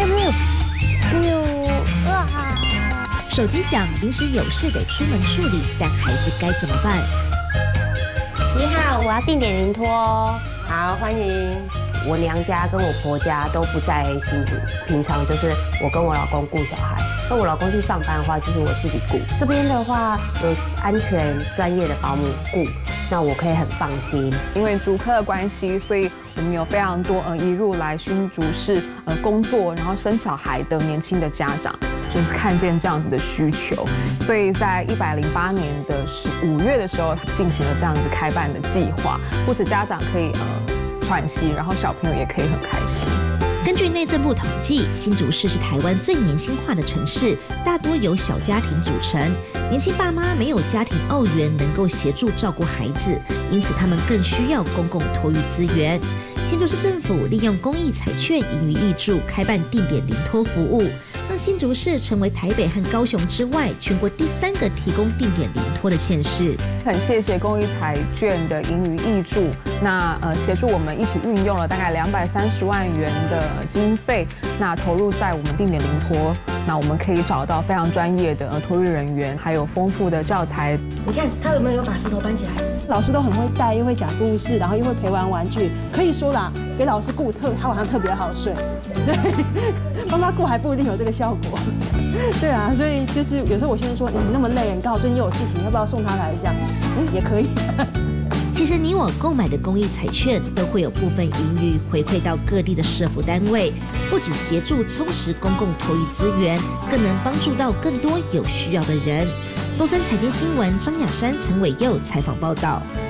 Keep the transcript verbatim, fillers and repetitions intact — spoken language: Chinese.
啊！ 手机响，临时有事得出门处理，但孩子该怎么办？ 你好，我要订点零托哦。 好，欢迎。我娘家跟我婆家都不在新竹，平常就是我跟我老公顾小孩。那我老公去上班的话，就是我自己顾。这边的话有安全专业的保姆顾，那我可以很放心。 因为竹科的关系，所以我们有非常多呃一入来新竹市呃工作，然后生小孩的年轻的家长。就是看见这样子的需求，所以在一百零八年的十五月的时候，进行了这样子开办的计划，不止家长可以呃喘息，然后小朋友也可以很开心。 根据内政部统计，新竹市是台湾最年轻化的城市，大多由小家庭组成。年轻爸妈没有家庭澳元能够协助照顾孩子，因此他们更需要公共托育资源。新竹市政府利用公益彩券盈余挹注，开办定点临托服务，让新竹市成为台北和高雄之外全国第三个提供定点临托的县市。 很谢谢公益彩券的盈余挹注，那呃协助我们一起运用了大概两百三十万元的经费，那投入在我们定点临托，那我们可以找到非常专业的呃托育人员，还有丰富的教材。 你看他有没有把石头搬起来？老师都很会带，又会讲故事，然后又会陪玩玩具，可以说啦，给老师顾特，他晚上特别好睡。对，帮他顾还不一定有这个效果。对啊，所以就是有时候我先生说，你那么累，你刚好最近又有事情，要不要送他来一下？嗯，也可以。 其实你我购买的公益彩券都会有部分盈余回馈到各地的社福单位，不只协助充实公共托育资源，更能帮助到更多有需要的人。东森财经新闻张雅珊、陈伟佑采访报道。